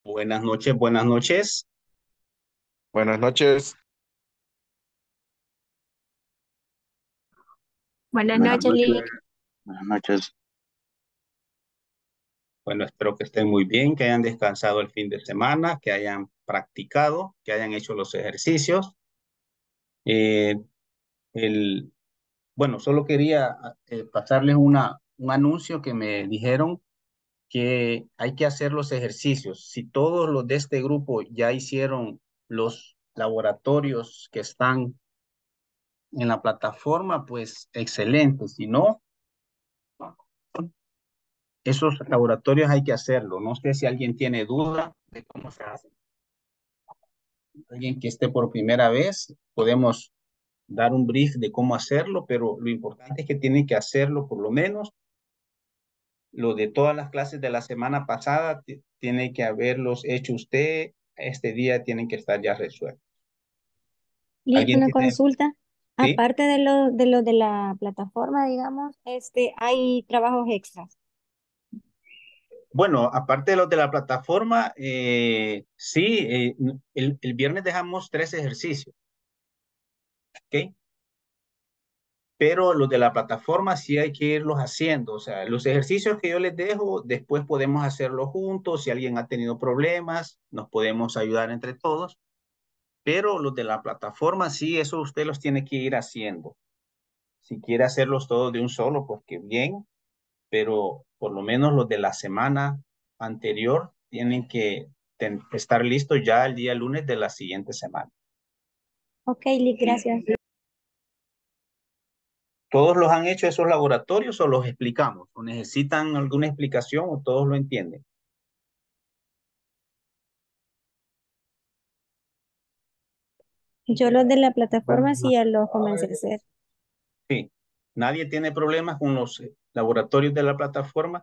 Buenas noches, buenas noches. Buenas noches. Buenas Buenas noches, noches. Lick. Buenas noches. Bueno, espero que estén muy bien, que hayan descansado el fin de semana, que hayan practicado, que hayan hecho los ejercicios. Eh, el, bueno, solo quería pasarles un anuncio que me dijeron que hay que hacer los ejercicios. Si todos los de este grupo ya hicieron los laboratorios que están en la plataforma, pues excelente. Si no, esos laboratorios hay que hacerlo. No sé si alguien tiene duda de cómo se hace. Alguien que esté por primera vez, podemos dar un brief de cómo hacerlo, pero lo importante es que tiene que hacerlo por lo menos. Lo de todas las clases de la semana pasada tiene que haberlos hecho usted. Este día tienen que estar ya resueltos. Lick, ¿Alguien una tiene? consulta. Sí. Aparte de lo de la plataforma, digamos, hay trabajos extras. Bueno, aparte de los de la plataforma, sí, el viernes dejamos 3 ejercicios, ¿ok? Pero los de la plataforma sí hay que irlos haciendo. O sea, los ejercicios que yo les dejo, después podemos hacerlos juntos. Si alguien ha tenido problemas, nos podemos ayudar entre todos. Pero los de la plataforma, sí, eso usted los tiene que ir haciendo. Si quiere hacerlos todos de un solo, pues qué bien. Pero por lo menos los de la semana anterior tienen que estar listos ya el día lunes de la siguiente semana. Ok, Lick, gracias. ¿Todos los han hecho esos laboratorios o los explicamos? ¿O necesitan alguna explicación o todos lo entienden? Yo los de la Buenas plataforma sí ya los comencé a hacer. Sí. ¿Nadie tiene problemas con los laboratorios de la plataforma?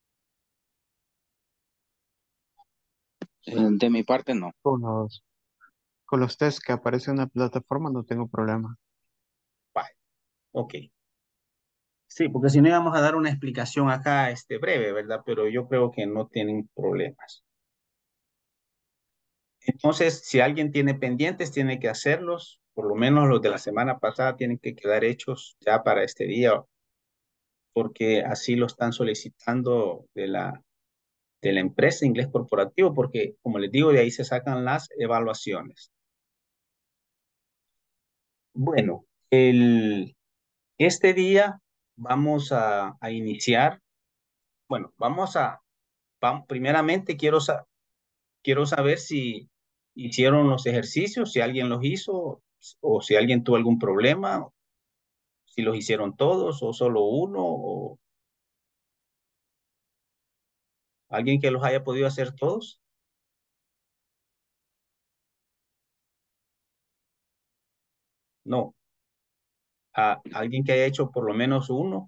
De mi parte, no. con los test que aparecen en la plataforma no tengo problema. Vale, ok. Sí, porque si no íbamos a dar una explicación acá, breve, ¿verdad? Pero yo creo que no tienen problemas. Entonces, si alguien tiene pendientes, tiene que hacerlos. Por lo menos los de la semana pasada tienen que quedar hechos ya para este día, porque así lo están solicitando de la empresa Inglés Corporativo, porque como les digo, de ahí se sacan las evaluaciones. Bueno, este día vamos a iniciar, bueno, primeramente quiero saber si hicieron los ejercicios, si alguien los hizo o si alguien tuvo algún problema, si los hicieron todos o solo uno o alguien que los haya podido hacer todos. No, alguien que haya hecho por lo menos uno.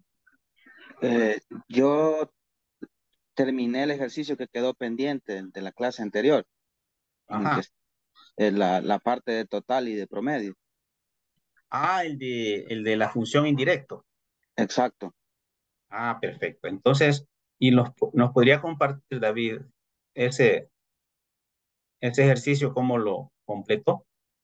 Yo terminé el ejercicio que quedó pendiente de la clase anterior, en el que Ajá. es la parte de total y de promedio. El de la función indirecto. Exacto. Perfecto. Entonces, y nos podría compartir, David, ese, ese ejercicio, cómo lo completó.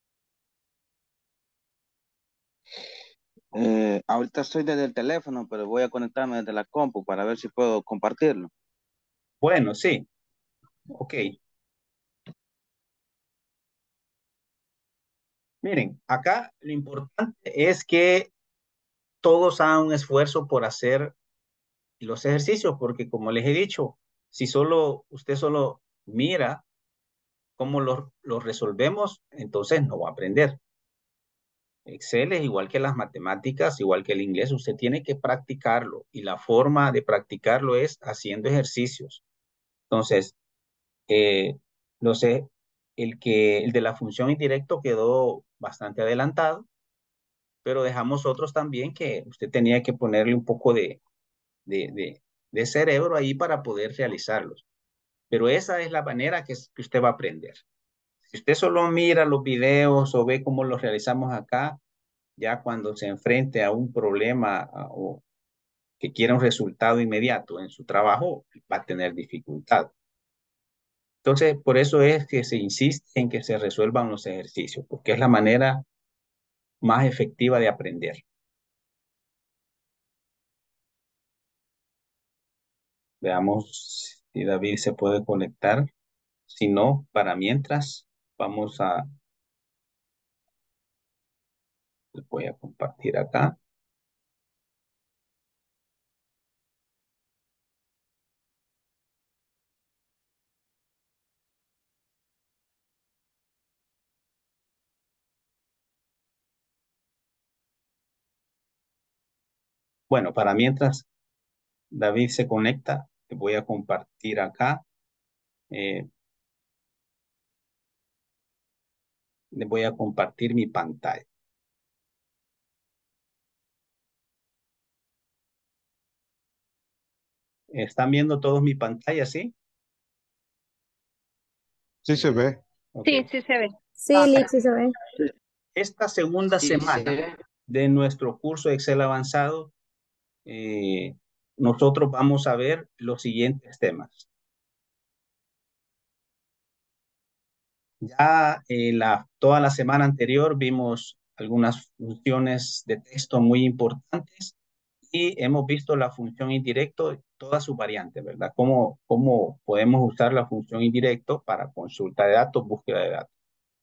Ahorita estoy desde el teléfono, pero voy a conectarme desde la compu para ver si puedo compartirlo. Bueno, sí, ok. Miren, acá lo importante es que todos hagan un esfuerzo por hacer los ejercicios, porque como les he dicho, si usted solo mira cómo los resolvemos, entonces no va a aprender. Excel es igual que las matemáticas, igual que el inglés, usted tiene que practicarlo y la forma de practicarlo es haciendo ejercicios. Entonces, eh, no sé, el de la función indirecto quedó bastante adelantado, pero dejamos otros también que usted tenía que ponerle un poco de, de, de cerebro ahí para poder realizarlos. Pero esa es la manera que usted va a aprender. Si usted solo mira los videos o ve cómo los realizamos acá, ya cuando se enfrente a un problema o que quiera un resultado inmediato en su trabajo, va a tener dificultad. Entonces, por eso es que se insiste en que se resuelvan los ejercicios, porque es la manera más efectiva de aprender. Veamos si David se puede conectar. Si no, para mientras, vamos a, voy a compartir acá. Bueno, para mientras David se conecta, te voy a compartir acá. eh, Le voy a compartir mi pantalla. ¿Están viendo todos mi pantalla, sí? Sí se ve. Ok. Sí, sí se ve. Sí, Lick, sí se ve. Esta segunda Sí, semana de nuestro curso de Excel avanzado, nosotros vamos a ver los siguientes temas. Ya toda la semana anterior vimos algunas funciones de texto muy importantes y hemos visto la función indirecto, todas sus variantes, ¿verdad? Cómo podemos usar la función indirecto para consulta de datos, búsqueda de datos.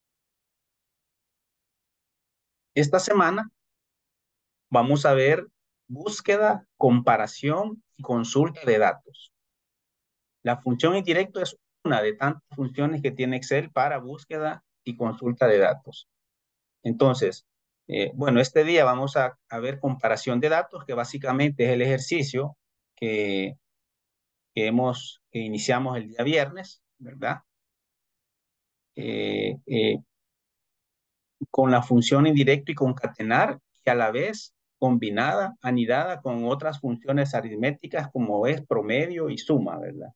Esta semana vamos a ver búsqueda, comparación y consulta de datos. La función indirecto es una de tantas funciones que tiene Excel para búsqueda y consulta de datos. Entonces, bueno, este día vamos a ver comparación de datos, que básicamente es el ejercicio que, que iniciamos el día viernes, ¿verdad? Eh, eh, con la función indirecto y concatenar, y a la vez combinada, anidada con otras funciones aritméticas como es promedio y suma, ¿verdad?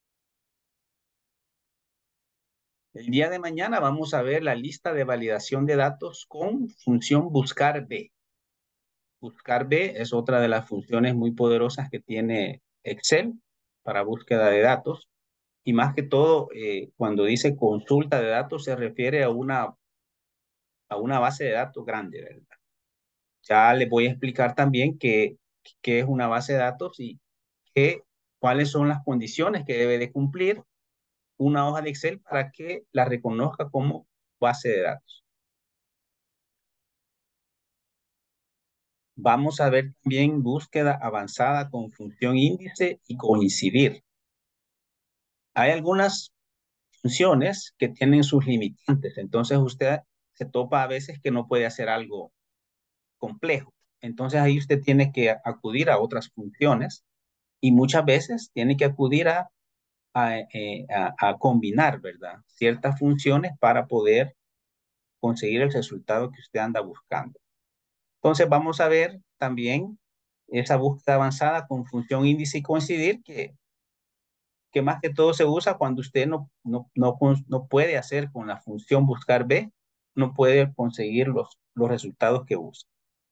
El día de mañana vamos a ver la lista de validación de datos con función buscar B. Buscar B es otra de las funciones muy poderosas que tiene Excel para búsqueda de datos. Y más que todo, cuando dice consulta de datos, se refiere a una base de datos grande, ¿verdad? Ya les voy a explicar también qué es una base de datos y cuáles son las condiciones que debe de cumplir una hoja de Excel para que la reconozca como base de datos. Vamos a ver también búsqueda avanzada con función índice y coincidir. Hay algunas funciones que tienen sus limitantes, entonces usted se topa a veces que no puede hacer algo complejo. Entonces ahí usted tiene que acudir a otras funciones y muchas veces tiene que acudir a combinar, ¿verdad? Ciertas funciones para poder conseguir el resultado que usted anda buscando. Entonces vamos a ver también esa búsqueda avanzada con función índice y coincidir que más que todo se usa cuando usted no puede hacer con la función buscar B, no puede conseguir los resultados que busca.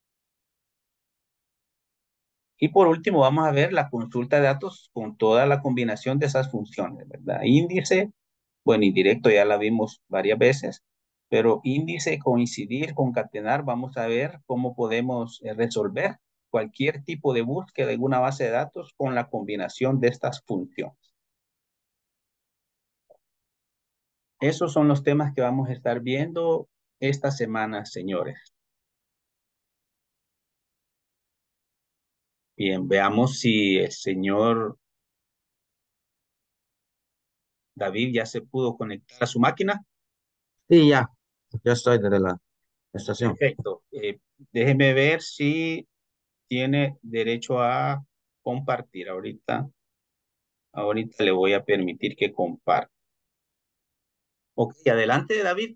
Y por último vamos a ver la consulta de datos con toda la combinación de esas funciones, ¿verdad? Índice, bueno, indirecto ya la vimos varias veces, pero índice, coincidir, concatenar, vamos a ver cómo podemos resolver cualquier tipo de búsqueda en una base de datos con la combinación de estas funciones. Esos son los temas que vamos a estar viendo esta semana, señores. Bien, veamos si el señor David ya se pudo conectar a su máquina. Sí, ya estoy desde la estación. Perfecto. Déjeme ver si tiene derecho a compartir. Ahorita le voy a permitir que comparta. Ok, adelante, David.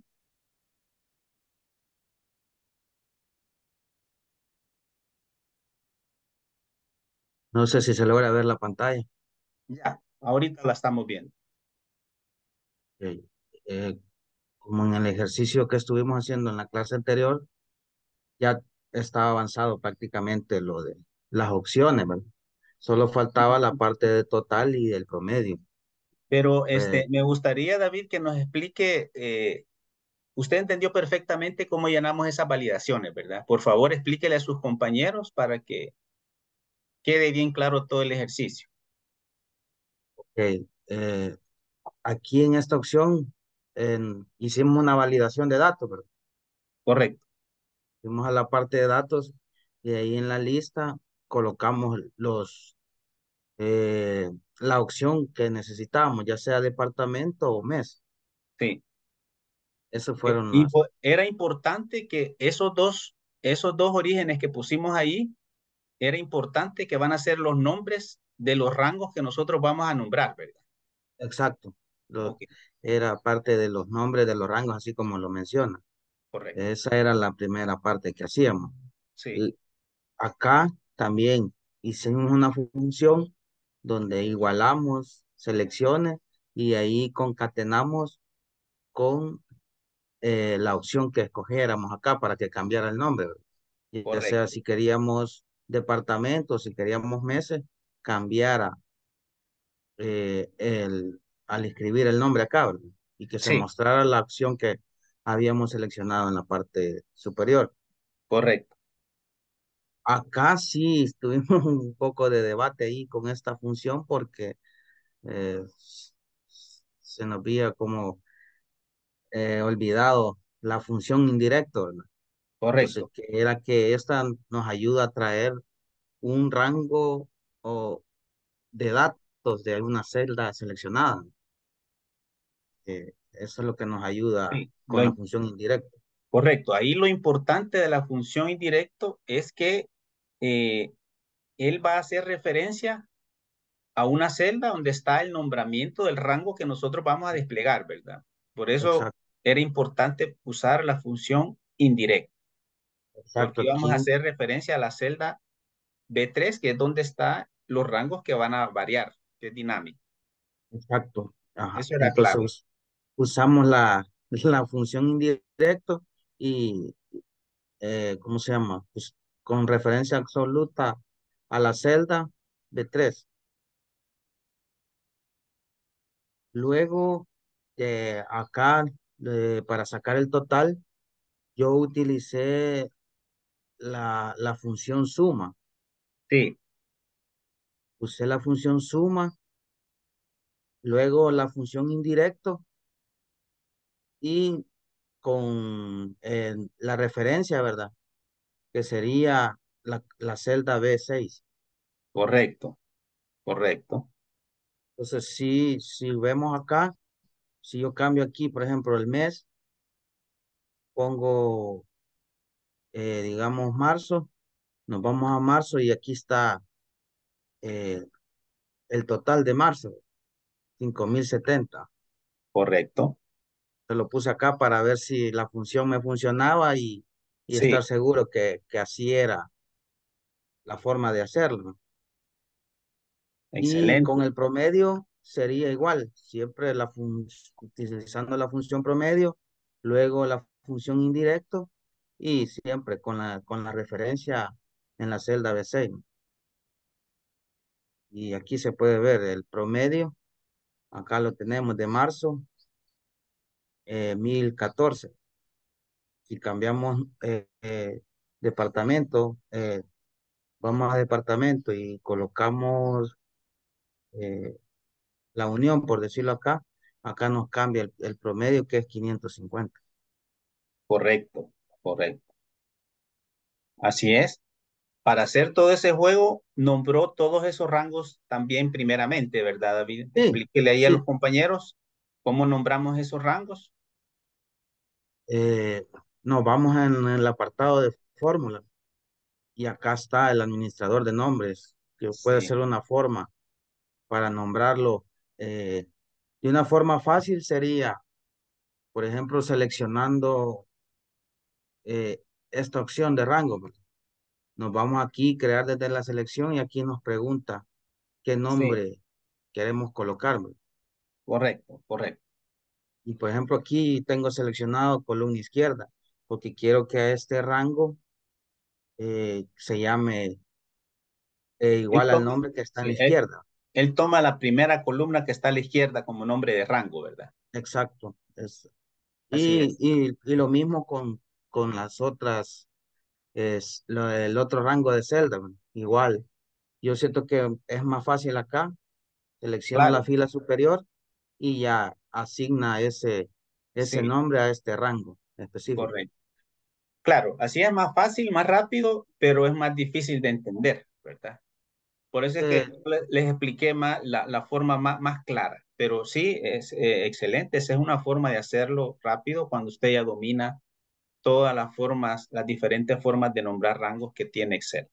No sé si se logra ver la pantalla. Ya, ahorita la estamos viendo. Ok. Eh, Como en el ejercicio que estuvimos haciendo en la clase anterior, ya estaba avanzado prácticamente lo de las opciones, ¿verdad? Solo faltaba la parte de total y del promedio. Pero Pues, me gustaría, David, que nos explique, usted entendió perfectamente cómo llenamos esas validaciones, ¿verdad? Por favor, explíquele a sus compañeros para que quede bien claro todo el ejercicio. ok, aquí en esta opción hicimos una validación de datos, ¿verdad? Correcto, Fuimos a la parte de datos y ahí en la lista colocamos eh, la opción que necesitábamos, ya sea departamento o mes. sí. Esas fueron las, Era importante que esos dos orígenes que pusimos ahí, era importante que van a ser los nombres de los rangos que nosotros vamos a nombrar, ¿verdad? exacto, Ok, era parte de los nombres de los rangos, así como lo menciona. correcto. Esa era la primera parte que hacíamos. Sí, Y acá también hicimos una función donde igualamos selecciones y ahí concatenamos con la opción que escogiéramos acá para que cambiara el nombre, ¿verdad? Ya sea correcto. si queríamos departamentos, si queríamos meses, cambiara al escribir el nombre acá, ¿verdad? Y que se Sí, mostrara la opción que habíamos seleccionado en la parte superior. correcto. Acá sí tuvimos un poco de debate ahí con esta función porque eh, se nos había como olvidado la función indirecto, ¿verdad? Entonces, Correcto, que era que esta nos ayuda a traer un rango o de datos de alguna celda seleccionada. Eso es lo que nos ayuda sí, con la función indirecta. correcto. Ahí lo importante de la función indirecto es que eh, él va a hacer referencia a una celda donde está el nombramiento del rango que nosotros vamos a desplegar, ¿verdad? Por eso Exacto, era importante usar la función indirecta, exacto. porque íbamos a Aquí, hacer referencia a la celda B3, que es donde están los rangos que van a variar, que es dinámico. exacto. Ajá. Eso era Entonces clave. usamos la función indirecto y, ¿cómo se llama? Pues, con referencia absoluta a la celda B3. Luego, acá, para sacar el total, yo utilicé la función suma. Sí, Usé la función suma, luego la función indirecto y con la referencia, ¿verdad? Que sería la celda B6. correcto, correcto. Entonces, si vemos acá, si yo cambio aquí, por ejemplo, el mes, pongo, digamos, marzo, nos vamos a marzo y aquí está eh, el total de marzo, 5070. Correcto. Se lo puse acá para ver si la función me funcionaba y estar Sí, seguro que así era la forma de hacerlo. Y con excelente. el promedio sería igual, siempre utilizando la función promedio, luego la función indirecto y siempre con la referencia en la celda B6. Y aquí se puede ver el promedio, acá lo tenemos de marzo, 1014. Si cambiamos departamento, vamos a departamento y colocamos eh, la unión, por decirlo acá, acá nos cambia el promedio que es 550. Correcto, correcto. Así es. Para hacer todo ese juego, nombró todos esos rangos también primeramente, ¿verdad, David? Sí, Explíquele ahí a los sí. compañeros cómo nombramos esos rangos. eh, Nos vamos en el apartado de fórmula y acá está el administrador de nombres, que puede Sí, ser una forma para nombrarlo. De una forma fácil sería, por ejemplo, seleccionando esta opción de rango, ¿verdad? Nos vamos aquí, crear desde la selección y aquí nos pregunta qué sí, nombre queremos colocar, ¿verdad? correcto, correcto. Y por ejemplo, aquí tengo seleccionado columna izquierda, porque quiero que a este rango se llame igual al Esto, nombre que está en sí, la izquierda. Él toma la primera columna que está a la izquierda como nombre de rango, ¿verdad? Exacto. Así es. Y lo mismo con las otras, el otro rango de celda, ¿no? Igual. Yo siento que es más fácil acá, selecciono la Claro, fila superior y ya asigna ese sí, nombre a este rango específico. correcto. Claro, así es más fácil, más rápido, pero es más difícil de entender, ¿verdad? Por eso es que Eh, les expliqué más la forma más clara. Pero sí, es excelente. Esa es una forma de hacerlo rápido cuando usted ya domina todas las formas, las diferentes formas de nombrar rangos que tiene Excel.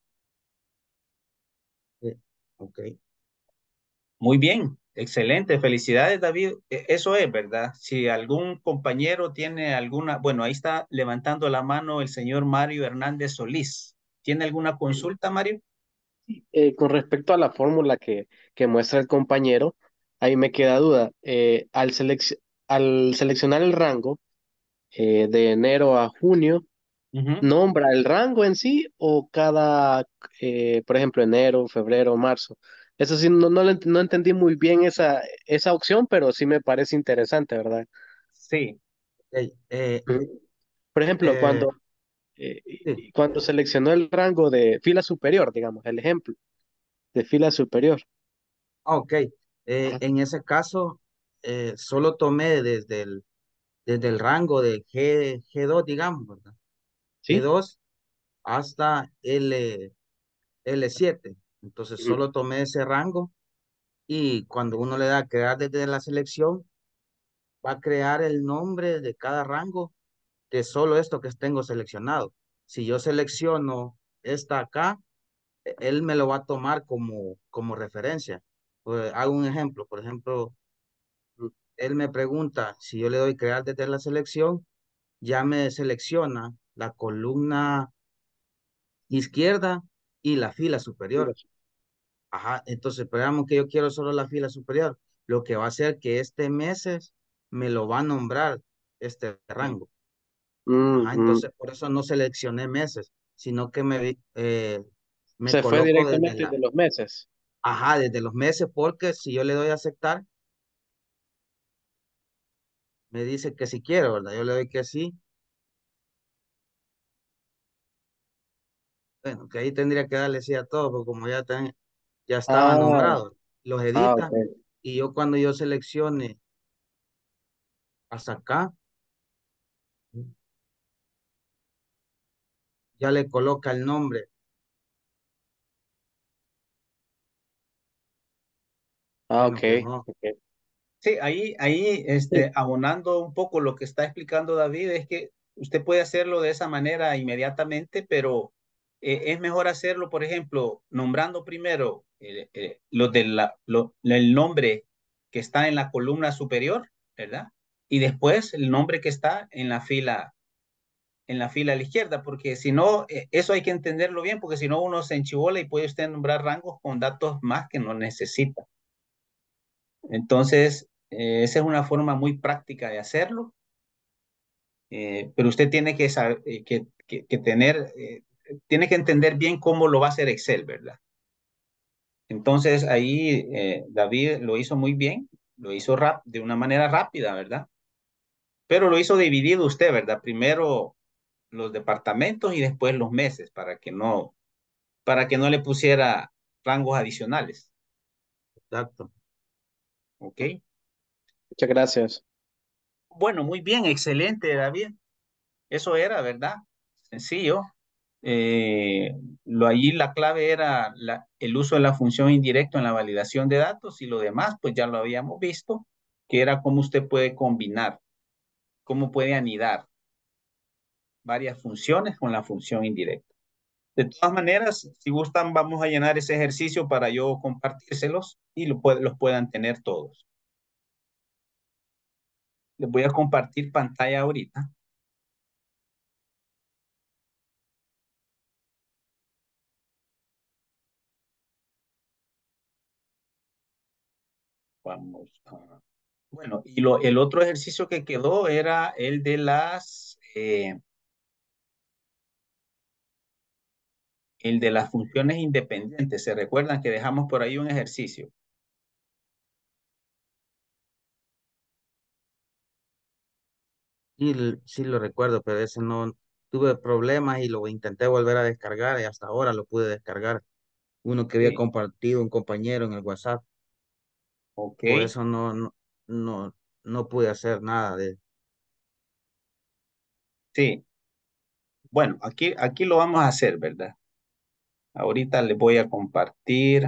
ok. Muy bien, excelente. Felicidades, David. Eso es, ¿verdad? Si algún compañero tiene alguna, bueno, ahí está levantando la mano el señor Mario Hernández Solís. ¿Tiene alguna consulta, Mario? Con respecto a la fórmula que muestra el compañero, ahí me queda duda. Al seleccionar el rango de enero a junio, Ujú. ¿nombra el rango en sí o cada, por ejemplo, enero, febrero, marzo? Eso sí, no entendí muy bien esa opción, pero sí me parece interesante, ¿verdad? Sí, Ok, Ujú. Por ejemplo, eh, sí. cuando seleccionó el rango de fila superior, digamos, el ejemplo de fila superior. Ok, Ajá. en ese caso, solo tomé desde el rango de G2, digamos, ¿verdad? ¿Sí? G2 hasta L7. Entonces, Ujú. solo tomé ese rango y cuando uno le da a crear desde la selección, va a crear el nombre de cada rango de solo esto que tengo seleccionado. Si yo selecciono esta acá, él me lo va a tomar como referencia. Pues, hago un ejemplo, por ejemplo, él me pregunta si yo le doy crear desde la selección, ya me selecciona la columna izquierda y la fila superior. Ajá, entonces, esperamos que yo quiero solo la fila superior. Lo que va a hacer que este meses me lo va a nombrar este sí. rango. Ajá, Ujú. entonces por eso no seleccioné meses, sino que me Se fue coloco directamente de los meses. desde los meses, porque si yo le doy a aceptar, me dice que si quiero, ¿verdad? Yo le doy que sí. Bueno, que ahí tendría que darle sí a todo, porque como ya estaba Ah, nombrado, los ok. edita y yo cuando yo seleccione hasta acá, ya le coloca el nombre. Ah, Bueno, ok. pues no. Ok. Sí, ahí, Sí. abonando un poco lo que está explicando David, es que usted puede hacerlo de esa manera inmediatamente, pero es mejor hacerlo, por ejemplo, nombrando primero el nombre que está en la columna superior, ¿verdad? Y después el nombre que está en la fila a la izquierda, porque si no, eso hay que entenderlo bien, porque si no uno se enchivola y puede usted nombrar rangos con datos más que no necesita. Entonces, esa es una forma muy práctica de hacerlo, pero usted tiene que saber, tiene que entender bien cómo lo va a hacer Excel, ¿verdad? Entonces, ahí David lo hizo muy bien, lo hizo de una manera rápida, ¿verdad? Pero lo hizo dividido usted, ¿verdad? Primero los departamentos y después los meses, para que no le pusiera rangos adicionales, Exacto. ¿ok? Muchas gracias. Bueno, muy bien, excelente, David. Eso era, ¿verdad? Sencillo. Allí la clave era el uso de la función indirecto en la validación de datos y lo demás, pues ya lo habíamos visto, que era cómo usted puede combinar, cómo puede anidar varias funciones con la función indirecta. De todas maneras, si gustan, vamos a llenar ese ejercicio para yo compartírselos y los puedan tener todos. Les voy a compartir pantalla ahorita. Vamos a... Bueno, y el otro ejercicio que quedó era el de las funciones independientes. ¿Se recuerdan que dejamos por ahí un ejercicio? Sí, sí lo recuerdo, pero ese no tuve problemas y lo intenté volver a descargar y hasta ahora lo pude descargar. Uno que había Sí, compartido un compañero en el WhatsApp. ok, Por eso no, no pude hacer nada de. sí. Bueno, aquí lo vamos a hacer, ¿verdad? Ahorita les voy a compartir.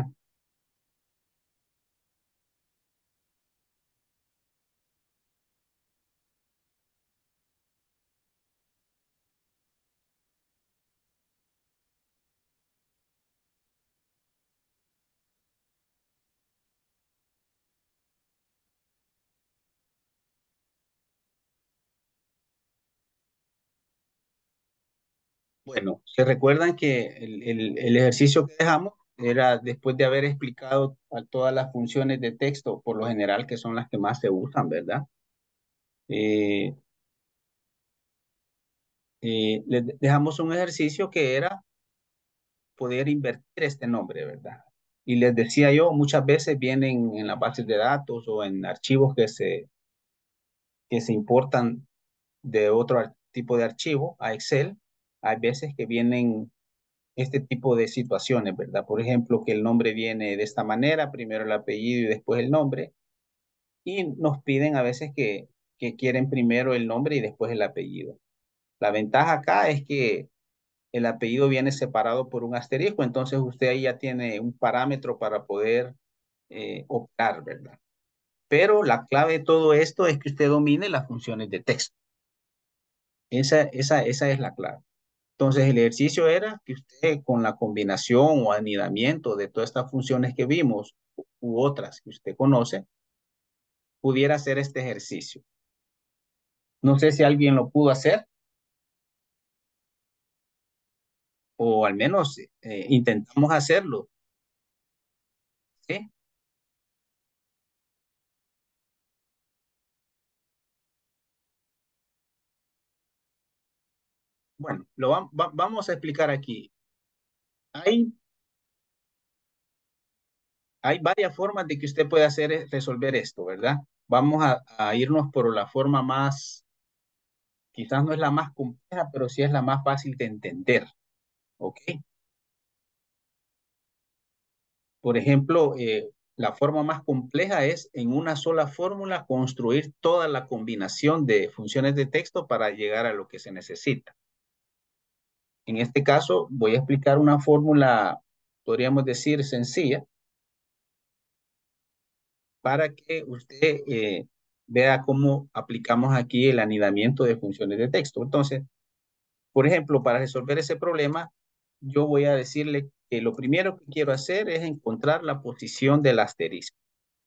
Bueno, se recuerdan que el ejercicio que dejamos era después de haber explicado a todas las funciones de texto, por lo general, que son las que más se usan, ¿verdad? Eh, les dejamos un ejercicio que era poder invertir este nombre, ¿verdad? Y les decía yo, muchas veces vienen en las bases de datos o en archivos que se importan de otro tipo de archivo a Excel. Hay veces que vienen este tipo de situaciones, ¿verdad? Por ejemplo, que el nombre viene de esta manera, primero el apellido y después el nombre, y nos piden a veces que quieren primero el nombre y después el apellido. La ventaja acá es que el apellido viene separado por un asterisco, entonces usted ahí ya tiene un parámetro para poder optar, ¿verdad? Pero la clave de todo esto es que usted domine las funciones de texto. Esa es la clave. Entonces, el ejercicio era que usted con la combinación o anidamiento de todas estas funciones que vimos u otras que usted conoce, pudiera hacer este ejercicio. No sé si alguien lo pudo hacer o al menos intentamos hacerlo, ¿sí? Bueno, vamos a explicar aquí. Hay, hay varias formas de que usted puede hacer resolver esto, ¿verdad? Vamos a irnos por la forma más, quizás no es la más compleja, pero sí es la más fácil de entender, ¿ok? Por ejemplo, la forma más compleja es en una sola fórmula construir toda la combinación de funciones de texto para llegar a lo que se necesita. En este caso, voy a explicar una fórmula, podríamos decir, sencilla, para que usted vea cómo aplicamos aquí el anidamiento de funciones de texto. Entonces, por ejemplo, para resolver ese problema, yo voy a decirle que lo primero que quiero hacer es encontrar la posición del asterisco.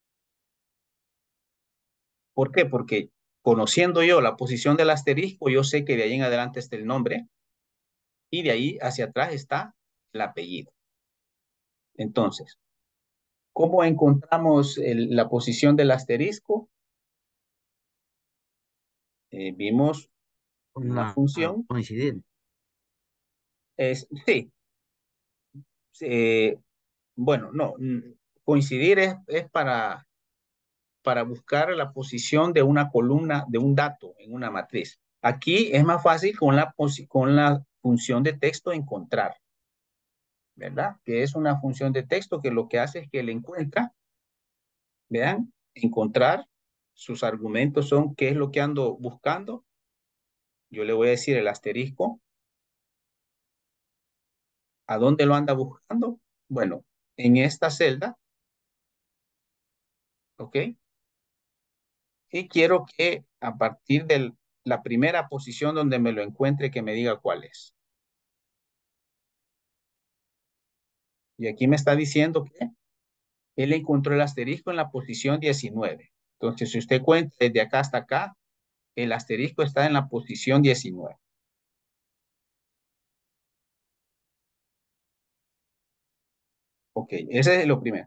¿Por qué? Porque conociendo yo la posición del asterisco, yo sé que de ahí en adelante está el nombre y de ahí hacia atrás está el apellido. Entonces, ¿cómo encontramos la posición del asterisco? Vimos una función. Coincidir. Sí, eh, bueno, no, coincidir es para buscar la posición de una columna, de un dato en una matriz. Aquí es más fácil con la función de texto encontrar. ¿Verdad? Que es una función de texto que lo que hace es que le encuentra, vean, encontrar, sus argumentos son qué es lo que ando buscando. Yo le voy a decir el asterisco, ¿a dónde lo anda buscando? Bueno, en esta celda, ¿ok? Y quiero que a partir de la primera posición donde me lo encuentre, que me diga cuál es. Y aquí me está diciendo que él encontró el asterisco en la posición 19. Entonces, si usted cuenta desde acá hasta acá, el asterisco está en la posición 19. Ok, ese es lo primero.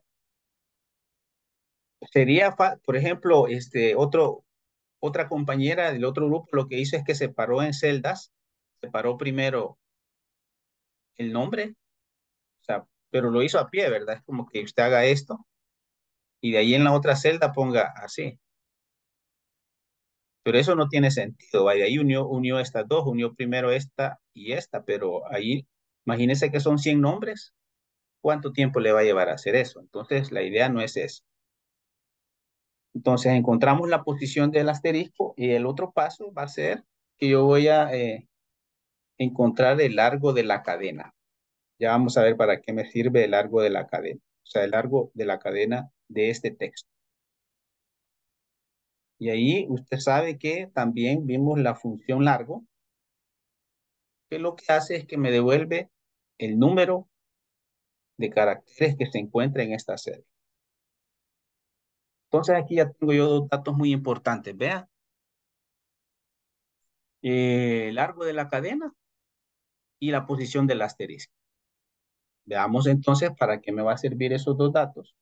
Sería, por ejemplo, otra compañera del otro grupo lo que hizo es que separó en celdas, separó primero el nombre, o sea, pero lo hizo a pie, ¿verdad? Es como que usted haga esto y de ahí en la otra celda ponga así. Pero eso no tiene sentido. Vaya, ahí unió estas dos, unió primero esta y esta, pero ahí, imagínense que son 100 nombres. ¿Cuánto tiempo le va a llevar a hacer eso? Entonces, la idea no es eso. Entonces, encontramos la posición del asterisco y el otro paso va a ser que yo voy a encontrar el largo de la cadena. Ya vamos a ver para qué me sirve el largo de la cadena. O sea, el largo de la cadena de este texto. Y ahí usted sabe que también vimos la función largo, que lo que hace es que me devuelve el número de caracteres que se encuentra en esta celda. Entonces aquí ya tengo yo dos datos muy importantes. Vean, el largo de la cadena y la posición del asterisco. Veamos entonces para qué me va a servir esos dos datos.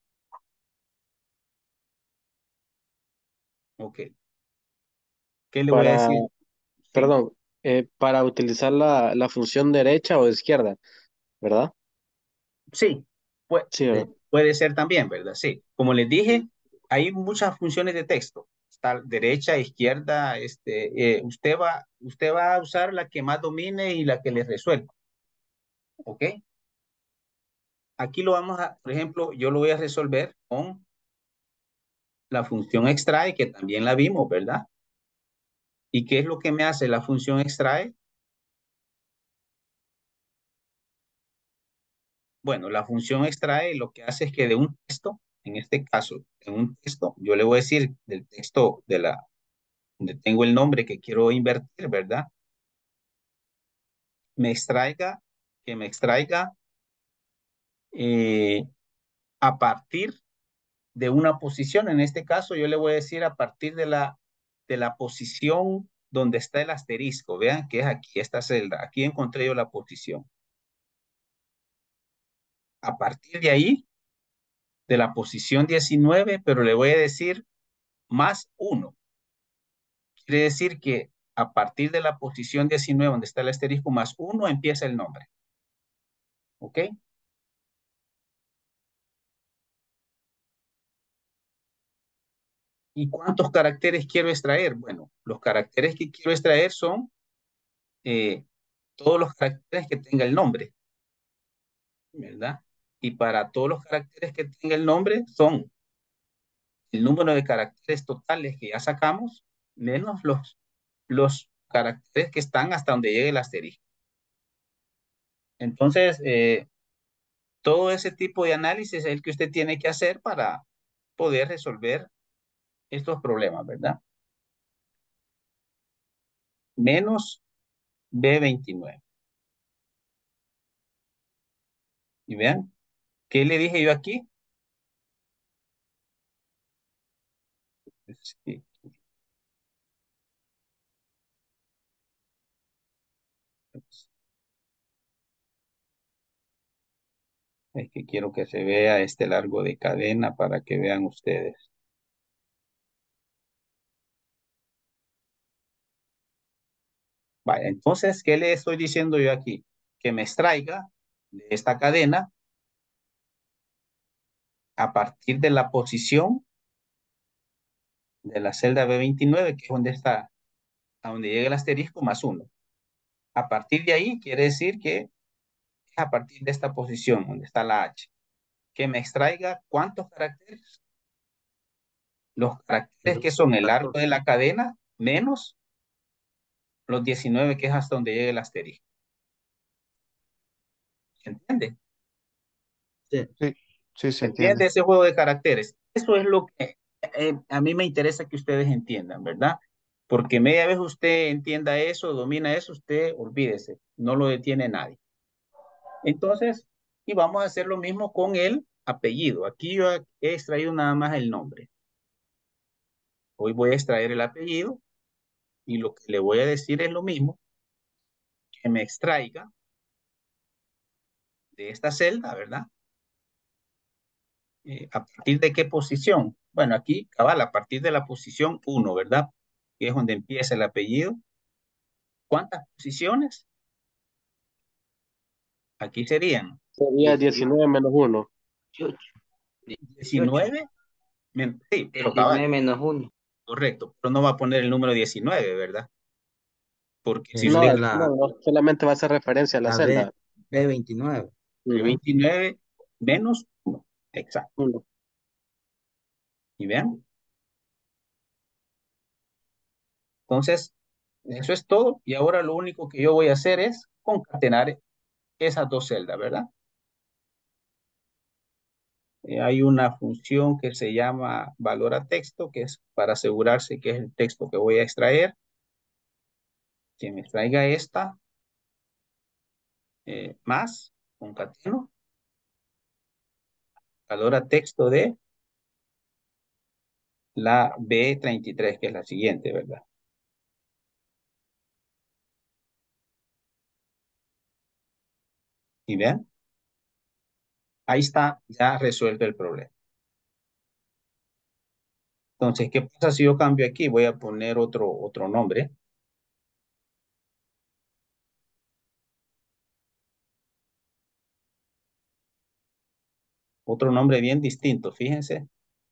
Ok. ¿Qué le voy a Para, decir? Sí, perdón, para utilizar la función derecha o izquierda, ¿verdad? sí, Sí, ¿verdad? puede ser también, ¿verdad? Sí. Como les dije, hay muchas funciones de texto. Está derecha, izquierda, usted va a usar la que más domine y la que le resuelva. ¿Ok? Aquí lo vamos a, por ejemplo, yo lo voy a resolver con la función extrae, que también la vimos, ¿verdad? ¿Y qué es lo que me hace la función extrae? Bueno, la función extrae lo que hace es que de un texto, en este caso, en un texto, yo le voy a decir del texto donde tengo el nombre que quiero invertir, ¿verdad? Que me extraiga eh, a partir de una posición. En este caso, yo le voy a decir a partir de la posición donde está el asterisco. Vean que es aquí, esta celda. Aquí encontré yo la posición. A partir de ahí, de la posición 19, pero le voy a decir más 1. Quiere decir que a partir de la posición 19, donde está el asterisco más 1, empieza el nombre. ¿Ok? ¿Y cuántos caracteres quiero extraer? Bueno, los caracteres que quiero extraer son eh, todos los caracteres que tenga el nombre, ¿verdad? Y para todos los caracteres que tenga el nombre son el número de caracteres totales que ya sacamos, menos los caracteres que están hasta donde llegue el asterisco. Entonces, todo ese tipo de análisis es el que usted tiene que hacer para poder resolver estos problemas, ¿verdad? Menos B29. Y vean, ¿qué le dije yo aquí? Sí, es que quiero que se vea este largo de cadena para que vean ustedes. Vaya, entonces, ¿qué le estoy diciendo yo aquí? Que me extraiga de esta cadena a partir de la posición de la celda B29, que es donde está, a donde llega el asterisco más 1. A partir de ahí, quiere decir que es a partir de esta posición, donde está la H, que me extraiga ¿cuántos caracteres? Los caracteres que son el largo de la cadena menos los 19, que es hasta donde llega el asterisco. ¿Se entiende? Sí, Sí, sí se ¿Se entiende entiende. ese juego de caracteres? Eso es lo que a mí me interesa que ustedes entiendan, ¿verdad? Porque media vez usted entienda eso, domina eso, usted olvídese, no lo detiene nadie. Entonces, y vamos a hacer lo mismo con el apellido. Aquí yo he extraído nada más el nombre. Hoy voy a extraer el apellido y lo que le voy a decir es lo mismo, que me extraiga de esta celda, ¿verdad? ¿A partir de qué posición? Bueno, aquí, cabal, a partir de la posición 1, ¿verdad? Que es donde empieza el apellido. ¿Cuántas posiciones? Aquí serían Sería 19, 19 menos 1. 18, 18, 19. Sí, pero cabal, 19 menos 1. correcto, pero no va a poner el número 19, ¿verdad? Porque si No, usted No, la, no, solamente va a hacer referencia a la la B, celda. B29. de Ujú, 29 menos 1, exacto. uno. ¿Y vean? Entonces, eso es todo. Y ahora lo único que yo voy a hacer es concatenar esas dos celdas, ¿verdad? Hay una función que se llama valor a texto, que es para asegurarse que es el texto que voy a extraer. Que me traiga esta más, concateno, valor a texto de la B33, que es la siguiente, ¿verdad? Y vean, ahí está ya resuelto el problema. Entonces, ¿qué pasa si yo cambio aquí? Voy a poner otro nombre. Otro nombre bien distinto, fíjense.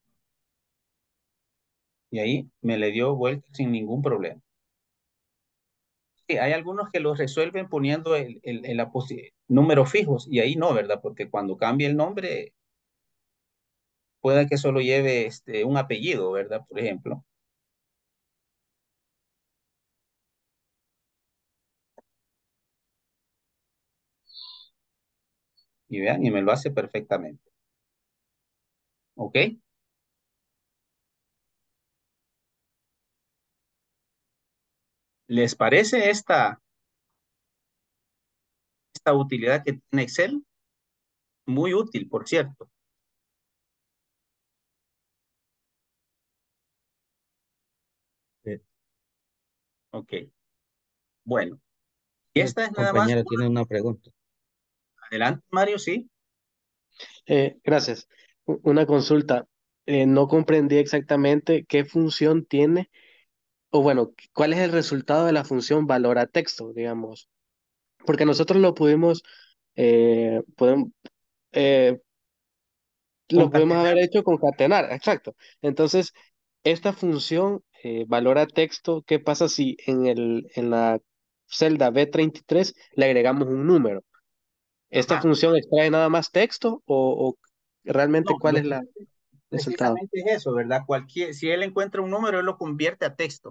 Y ahí me le dio vuelta sin ningún problema. Sí, hay algunos que los resuelven poniendo números fijos y ahí no, ¿verdad? Porque cuando cambia el nombre, puede que solo lleve un apellido, ¿verdad? Por ejemplo. Y vean, y me lo hace perfectamente. ¿Ok? ¿Les parece esta utilidad que tiene Excel? Muy útil, por cierto. Sí. Ok. Bueno, y El esta es nada más. compañero tiene una pregunta. Adelante, Mario, sí. Gracias. Una consulta. No comprendí exactamente qué función tiene, o bueno, cuál es el resultado de la función valor a texto, digamos. Porque nosotros podemos, eh, lo pudimos haber Concatenar. hecho concatenar, exacto. Entonces, esta función valora texto, ¿qué pasa si en la celda B33 le agregamos un número? ¿Esta Ajá. función extrae nada más texto o realmente No, cuál es el resultado? precisamente es eso, ¿verdad? Si él encuentra un número, él lo convierte a texto.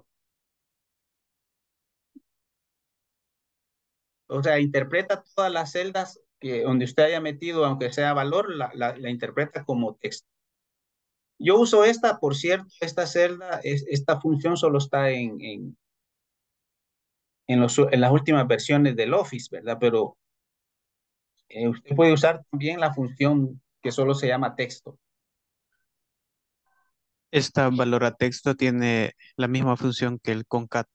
O sea, interpreta todas las celdas donde usted haya metido, aunque sea valor, la interpreta como texto. Yo uso esta, por cierto, esta celda, esta función solo está en las últimas versiones del Office, ¿verdad? Pero usted puede usar también la función que solo se llama texto. Esta valora texto tiene la misma función que el concat.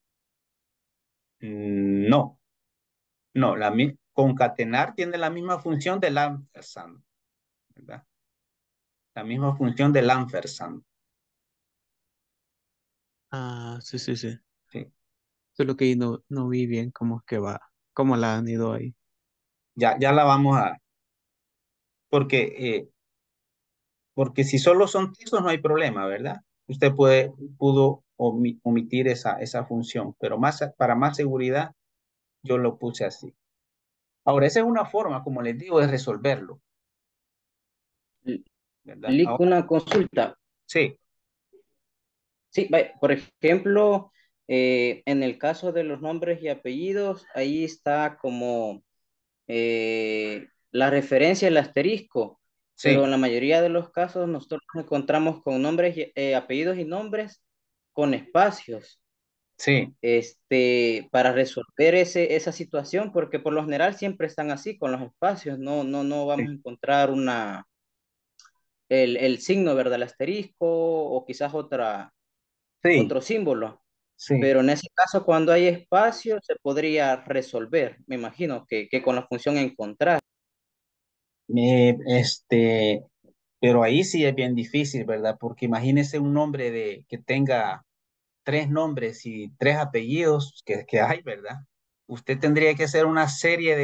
No, no, concatenar tiene la misma función del ampersand, ¿verdad? La misma función del ampersand, Ah, sí, sí, sí. sí. Solo que ahí no vi bien cómo es que va, cómo la han ido ahí. Ya la vamos porque, porque si solo son textos no hay problema, ¿verdad? Usted pudo omitir esa función, pero para más seguridad yo lo puse así. Ahora, esa es una forma, como les digo, de resolverlo, ¿verdad? Lick, Ahora, una consulta. sí, Sí, por ejemplo, en el caso de los nombres y apellidos, ahí está como la referencia, el asterisco, pero sí, en la mayoría de los casos nosotros nos encontramos con nombres, apellidos y nombres con espacios. sí, Para resolver esa situación, porque por lo general siempre están así, con los espacios, no sí, vamos a encontrar el signo, ¿verdad? El asterisco o quizás sí, otro símbolo. sí. Pero en ese caso, cuando hay espacio, se podría resolver, me imagino, que con la función encontrar. Este, pero ahí sí es bien difícil, ¿verdad? Porque imagínese un nombre que tenga tres nombres y tres apellidos que hay, ¿verdad? Usted tendría que hacer una serie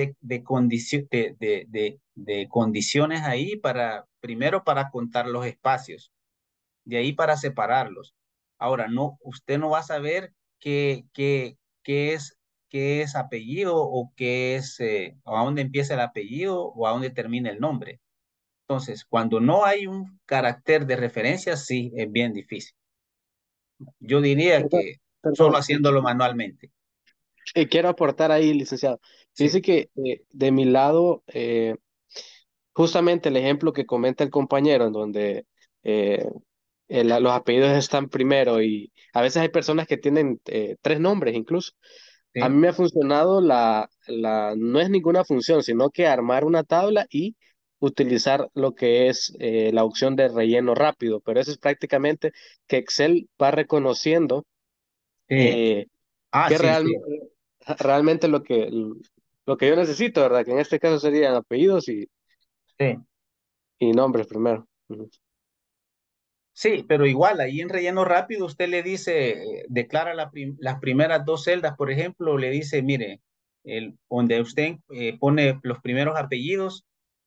de condiciones ahí primero para contar los espacios, de ahí para separarlos. Ahora, no, usted no va a saber qué es, qué es apellido o qué es, o a dónde empieza el apellido o a dónde termina el nombre. Entonces, cuando no hay un carácter de referencia, sí, es bien difícil. Yo diría Perdón, que solo perdón. haciéndolo manualmente. Quiero aportar ahí, licenciado. Sí, Fíjese que de mi lado, justamente el ejemplo que comenta el compañero, en donde eh, los apellidos están primero y a veces hay personas que tienen tres nombres incluso. A mí sí, me ha funcionado no es ninguna función, sino que armar una tabla y utilizar lo que es la opción de relleno rápido, pero eso es prácticamente que Excel va reconociendo sí. eh, Ah, que sí, sí, realmente lo que yo necesito, ¿verdad? Que en este caso serían apellidos sí. y nombres primero. Ujú. Sí, pero igual, ahí en relleno rápido usted le dice, declara las primeras dos celdas, por ejemplo, le dice, mire, donde usted pone los primeros apellidos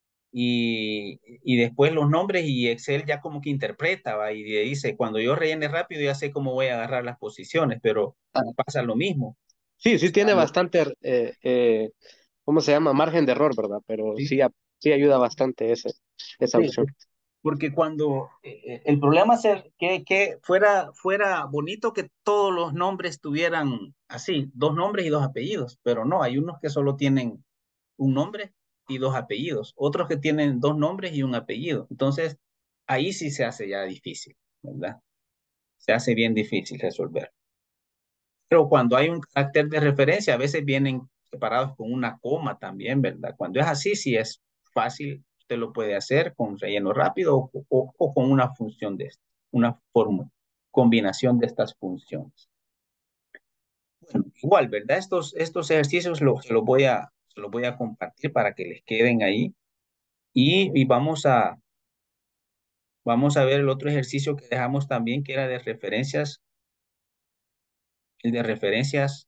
y después los nombres y Excel ya como que interpreta, ¿va? Y le dice, cuando yo rellene rápido ya sé cómo voy a agarrar las posiciones, pero pasa lo mismo. Sí, O sí sea, tiene bastante, ¿cómo se llama? Margen de error, ¿verdad? Pero sí, sí, sí ayuda bastante esa sí, opción. porque cuando el problema es que fuera bonito que todos los nombres tuvieran así, dos nombres y dos apellidos, pero no, hay unos que solo tienen un nombre y dos apellidos, otros que tienen dos nombres y un apellido. Entonces, ahí sí se hace ya difícil, ¿verdad? Se hace bien difícil resolver. Pero cuando hay un carácter de referencia, a veces vienen separados con una coma también, ¿verdad? Cuando es así, sí es fácil, usted lo puede hacer con relleno rápido o con una función de esta, una fórmula, combinación de estas funciones. Bueno, igual, ¿verdad? Estos ejercicios se los voy a compartir para que les queden ahí y vamos a ver el otro ejercicio que dejamos también, que era de referencias, el de referencias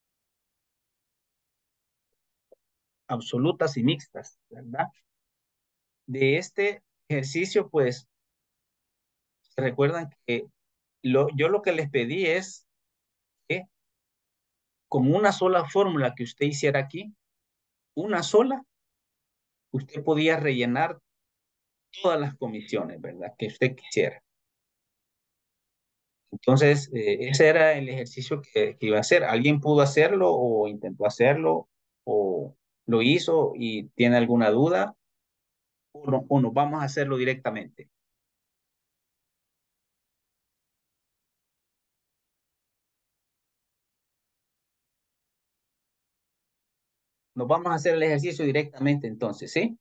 absolutas y mixtas, ¿verdad? De este ejercicio, pues, recuerdan que yo lo que les pedí es que como una sola fórmula que usted hiciera aquí, una sola, usted podía rellenar todas las comisiones, ¿verdad? Que usted quisiera. Entonces, ese era el ejercicio que iba a hacer. ¿Alguien pudo hacerlo o intentó hacerlo o lo hizo y tiene alguna duda o nos vamos a hacerlo directamente? Nos vamos a hacer el ejercicio directamente entonces, ¿sí?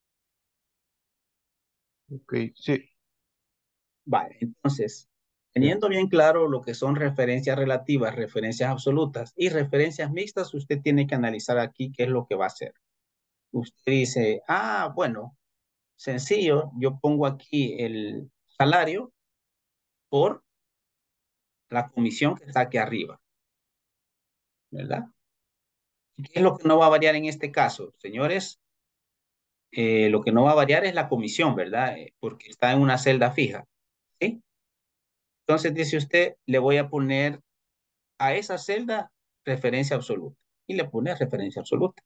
Ok, sí. Vale, entonces, Ya. teniendo bien claro lo que son referencias relativas, referencias absolutas y referencias mixtas, usted tiene que analizar aquí qué es lo que va a hacer. Usted dice, ah, bueno, sencillo, yo pongo aquí el salario por la comisión que está aquí arriba, ¿verdad? ¿Y qué es lo que no va a variar en este caso, señores? Lo que no va a variar es la comisión, ¿verdad? Porque está en una celda fija, ¿sí? Entonces dice usted, le voy a poner a esa celda referencia absoluta y le pone referencia absoluta.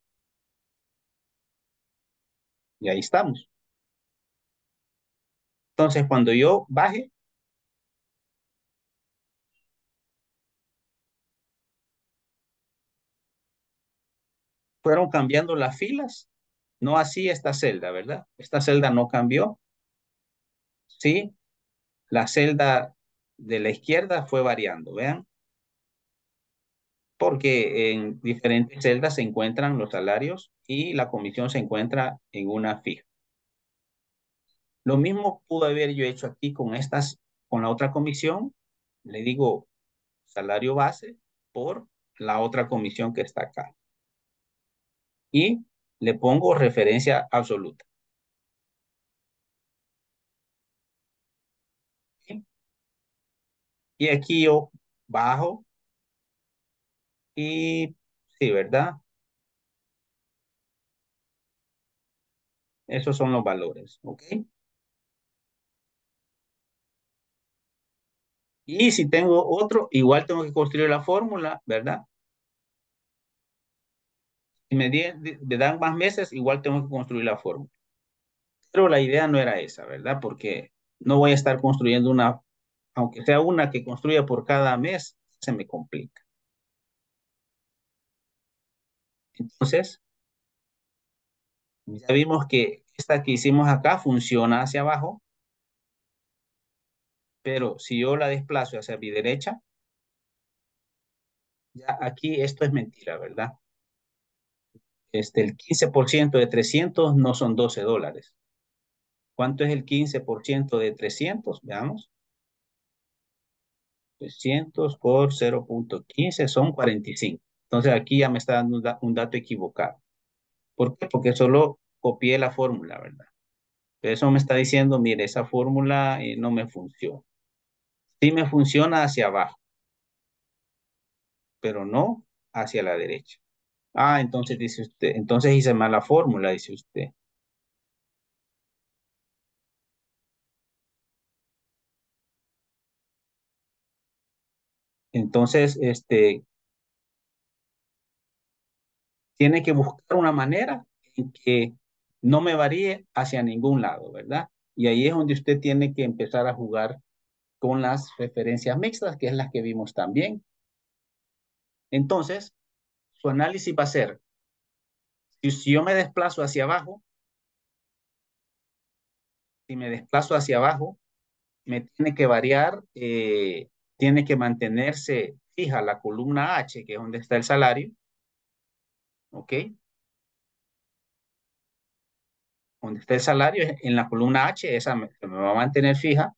Y ahí estamos. Entonces, cuando yo baje, fueron cambiando las filas, no así esta celda, ¿verdad? Esta celda no cambió, sí, la celda de la izquierda fue variando, vean, porque en diferentes celdas se encuentran los salarios y la comisión se encuentra en una fija. Lo mismo pudo haber yo hecho aquí con con la otra comisión, le digo salario base por la otra comisión que está acá. Y le pongo referencia absoluta. ¿Sí? Y aquí yo bajo y sí, ¿verdad? Esos son los valores, ¿ok? Y si tengo otro, igual tengo que construir la fórmula, ¿verdad? Si me dan más meses, igual tengo que construir la fórmula. Pero la idea no era esa, ¿verdad? Porque no voy a estar construyendo una, aunque sea una que construya por cada mes, se me complica. Entonces, ya vimos que esta que hicimos acá funciona hacia abajo, pero si yo la desplazo hacia mi derecha, ya aquí esto es mentira, ¿verdad? El 15% de 300 no son $12. ¿Cuánto es el 15% de 300? Veamos. 300 por 0.15 son 45. Entonces aquí ya me está dando un dato equivocado. ¿Por qué? Porque solo copié la fórmula, ¿verdad? Pero eso me está diciendo, mire, esa fórmula no me funciona. Sí me funciona hacia abajo, pero no hacia la derecha. Ah, entonces dice usted, entonces hice mal la fórmula, dice usted. Entonces, tiene que buscar una manera en que no me varíe hacia ningún lado, ¿verdad? Y ahí es donde usted tiene que empezar a jugar con las referencias mixtas, que es las que vimos también. Entonces, su análisis va a ser, si yo me desplazo hacia abajo, si me desplazo hacia abajo, me tiene que variar, tiene que mantenerse fija la columna H, que es donde está el salario, ¿ok? Donde está el salario, en la columna H, esa me va a mantener fija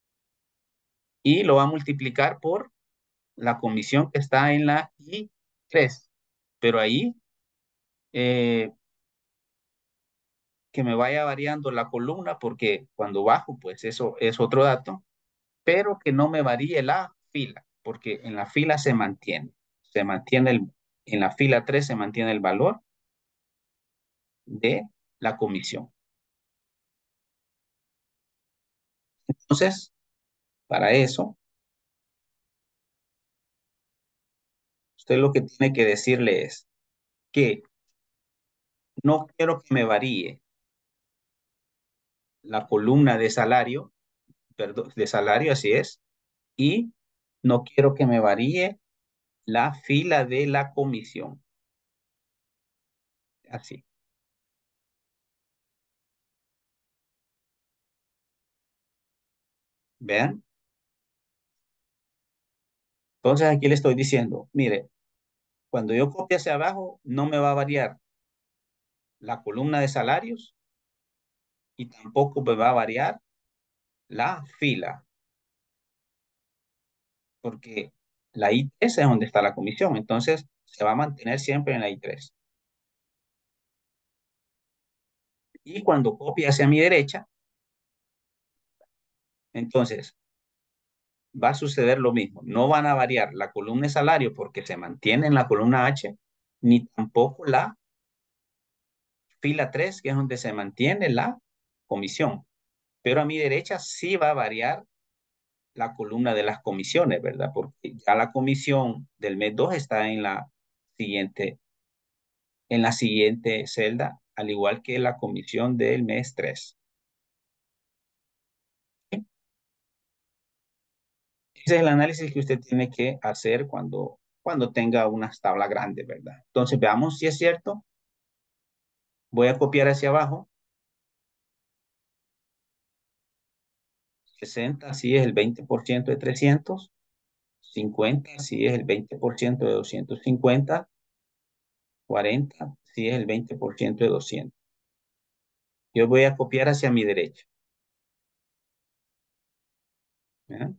y lo va a multiplicar por la comisión que está en la I3. Pero ahí, eh, que me vaya variando la columna, porque cuando bajo, pues eso es otro dato, pero que no me varíe la fila, porque en la fila se mantiene en la fila 3 se mantiene el valor de la comisión. Entonces, para eso, usted lo que tiene que decirle es que no quiero que me varíe la columna de salario, perdón, de salario, así es, y no quiero que me varíe la fila de la comisión. Así. ¿Vean? Entonces aquí le estoy diciendo, mire, cuando yo copie hacia abajo, no me va a variar la columna de salarios y tampoco me va a variar la fila, porque la I3 es donde está la comisión, entonces se va a mantener siempre en la I3. Y cuando copie hacia mi derecha, entonces va a suceder lo mismo. No van a variar la columna de salario porque se mantiene en la columna H, ni tampoco la fila 3, que es donde se mantiene la comisión. Pero a mi derecha sí va a variar la columna de las comisiones, ¿verdad? Porque ya la comisión del mes 2 está en la siguiente celda, al igual que la comisión del mes 3. ¿Sí? Ese es el análisis que usted tiene que hacer cuando tenga unas tablas grandes, ¿verdad? Entonces veamos si es cierto. Voy a copiar hacia abajo. 60 sí es el 20% de 300. 50 sí es el 20% de 250. 40 sí es el 20% de 200. Yo voy a copiar hacia mi derecha. ¿Ya?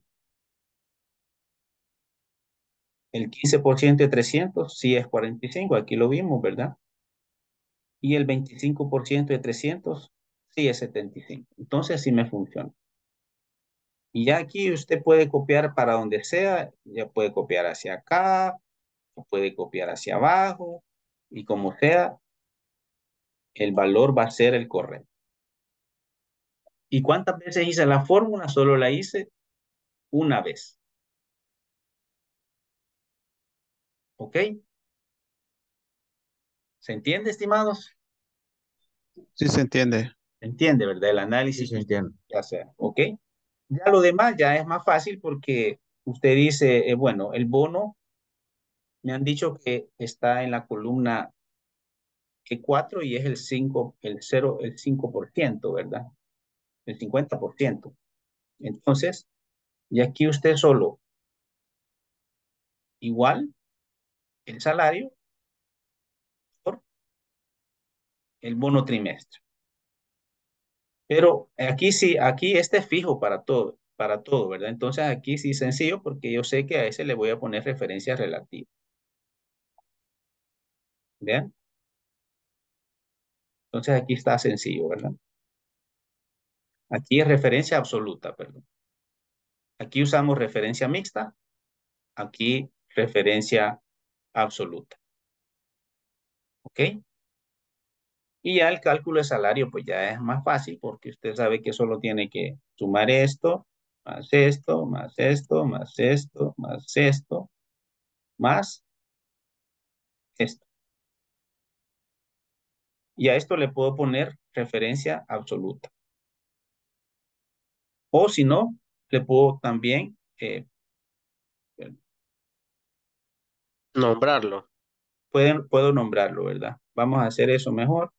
El 15% de 300 sí es 45, aquí lo vimos, ¿verdad? Y el 25% de 300 sí es 75. Entonces sí me funciona. Y ya aquí usted puede copiar para donde sea, ya puede copiar hacia acá, puede copiar hacia abajo, y como sea, el valor va a ser el correcto. ¿Y cuántas veces hice la fórmula? Solo la hice una vez. ¿Ok? ¿Se entiende, estimados? Sí se entiende. ¿Se entiende, verdad? El Sí, análisis se que usted entiende. hace. ¿Ok? Ya lo demás ya es más fácil porque usted dice, bueno, el bono me han dicho que está en la columna E4 y es el 5, el 5%, ¿verdad? El 50%. Entonces, y aquí usted solo igual el salario por el bono trimestre. Pero aquí sí, aquí este es fijo para todo, ¿verdad? Entonces aquí sí sencillo porque yo sé que a ese le voy a poner referencia relativa. ¿Vean? Entonces aquí está sencillo, ¿verdad? Aquí es referencia absoluta, perdón. Aquí usamos referencia mixta, aquí referencia absoluta. ¿Ok? Y ya el cálculo de salario, pues ya es más fácil porque usted sabe que solo tiene que sumar esto, más esto, más esto, más esto, más esto, más esto. Y a esto le puedo poner referencia absoluta. O si no, le puedo también, Nombrarlo. puedo nombrarlo, ¿verdad? Vamos a hacer eso mejor.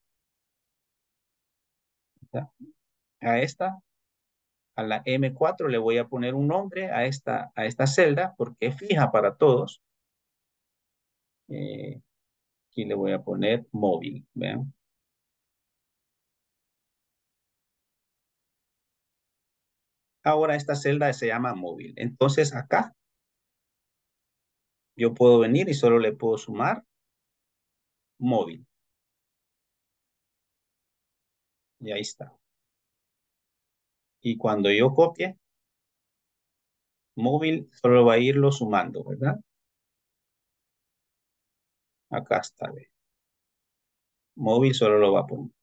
¿Ya? A esta, a la M4 le voy a poner un nombre a esta celda porque es fija para todos. Aquí le voy a poner móvil, ¿vean? Ahora esta celda se llama móvil. Entonces acá yo puedo venir y solo le puedo sumar móvil. Y ahí está. Y cuando yo copie, móvil solo va a irlo sumando, ¿verdad? Acá está, ¿ve? Móvil solo lo va a poner.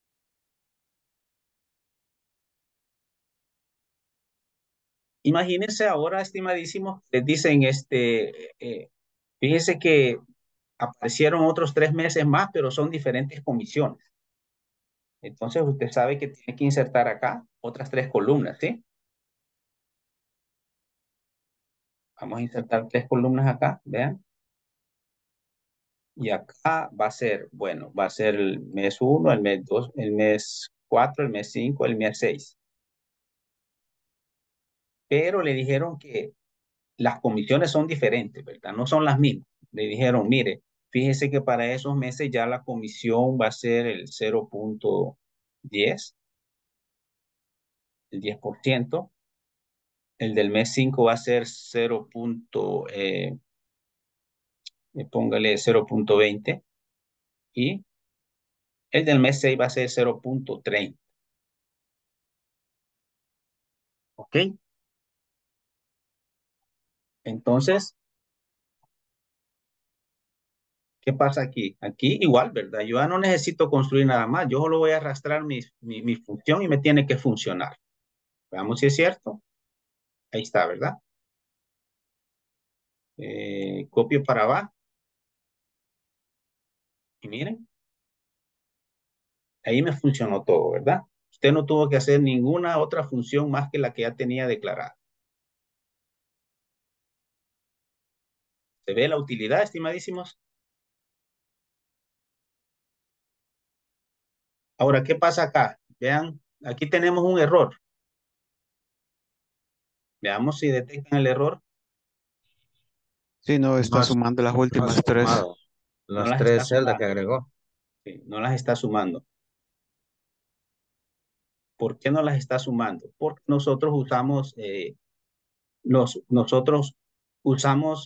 Imagínense ahora, estimadísimos, les dicen, fíjese que aparecieron otros 3 meses más, pero son diferentes comisiones. Entonces usted sabe que tiene que insertar acá otras 3 columnas, ¿sí? Vamos a insertar 3 columnas acá, vean. Y acá va a ser, bueno, va a ser el mes 1, el mes 2, el mes 4, el mes 5, el mes 6. Pero le dijeron que las comisiones son diferentes, ¿verdad? No son las mismas. Le dijeron, mire, fíjese que para esos meses ya la comisión va a ser el 0.10, el 10%. El del mes 5 va a ser 0. Póngale 0.20 y el del mes 6 va a ser 0.30. ¿Ok? Entonces, ¿qué pasa aquí? Aquí igual, ¿verdad? Yo ya no necesito construir nada más. Yo solo voy a arrastrar mi función y me tiene que funcionar. Veamos si es cierto. Ahí está, ¿verdad? Copio para abajo. Y miren, ahí me funcionó todo, ¿verdad? Usted no tuvo que hacer ninguna otra función más que la que ya tenía declarada. ¿Se ve la utilidad, estimadísimos? Ahora, ¿qué pasa acá? Vean, aquí tenemos un error. Veamos si detectan el error. Sí, no, No, está sumando las no ha últimas tres. sumado No las las está 3 celdas que sumando, ¿verdad? agregó. Sí, no las está sumando. ¿Por qué no las está sumando? Porque nosotros usamos, nosotros usamos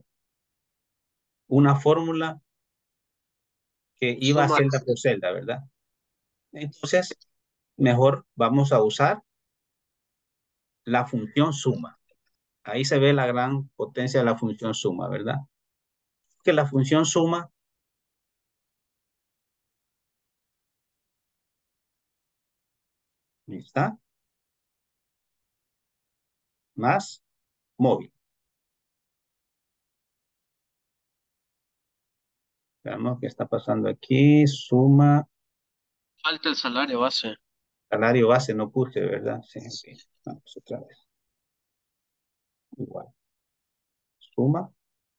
una fórmula que iba Sumar. celda por celda, ¿verdad? Entonces, mejor vamos a usar la función suma. Ahí se ve la gran potencia de la función suma, ¿verdad? Que la función suma está más móvil. Veamos qué está pasando aquí. Suma, Falta el salario base. salario base no puse, ¿verdad? Sí, ok. Vamos otra vez. Igual. Suma,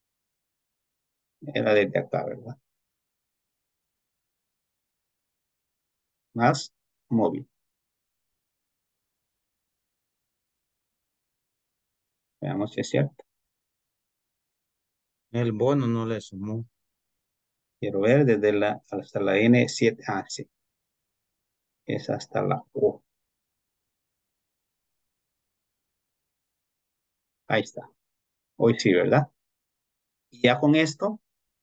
era desde acá, ¿verdad? Más móvil. Veamos si es cierto. El bono no le sumó. Quiero ver desde la hasta la N7. Ah, sí. Es hasta la O. Ahí está. Hoy sí, ¿verdad? Y ya con esto,